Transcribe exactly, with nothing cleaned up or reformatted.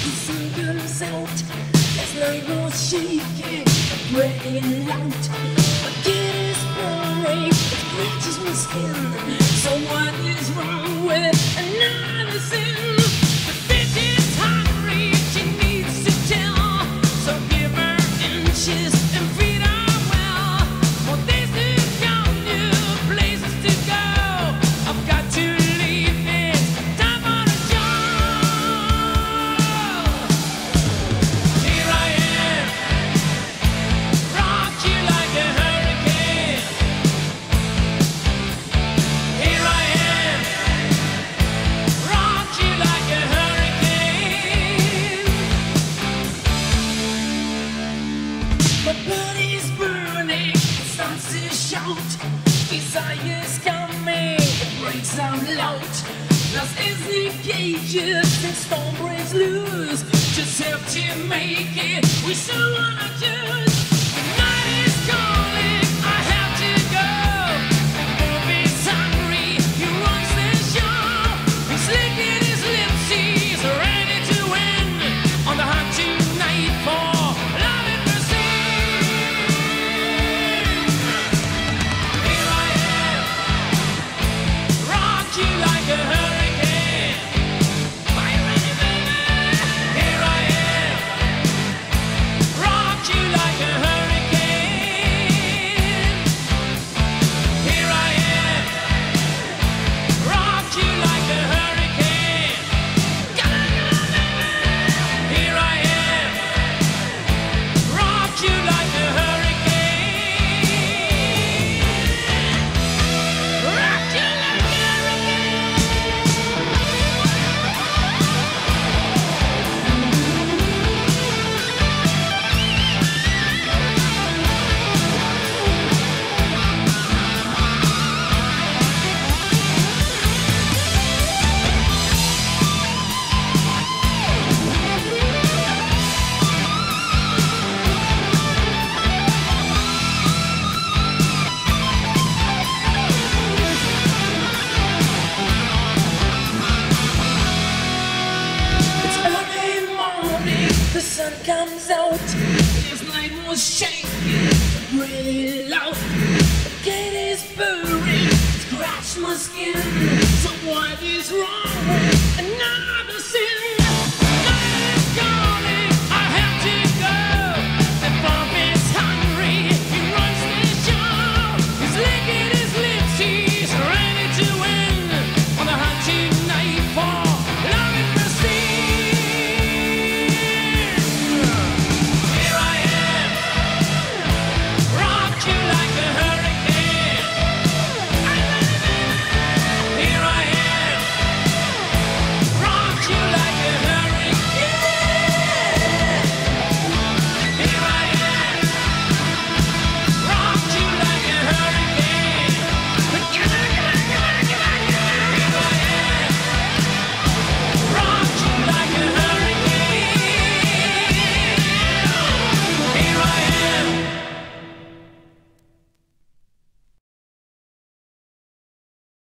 sun comes out, as night was shaking, breaking out. My kid is burning, it scratches my skin. So what is wrong with another sin? The bitch is hungry, she needs to tell. So give her inches and feed her well. More days to come, new places to go. I've got to leave it, time for the job. Here I am, rock you like a hurricane. Here I am, rock you like a hurricane. My body's burning, it starts to shout. Desire's coming, it breaks out loud. Lost is the cages, and storm breaks loose. Just have to make it, we still wanna choose. The night is calling, I have to go. Bob is hungry, he runs the show. He's licking his lips, he's ready to win. On the hunt tonight for love and mercy. Here I am, rock you like a hurricane. Are you ready, baby? Here I am, rock you like a hurricane. Here I am, rock you like a hurricane. Come on, come on, baby. Here I am, rock you like a hurricane. Rock you like a It's early morning, the sun comes out. This night was shaking, really loud. The gate is burning, scratch my skin. So what is wrong with another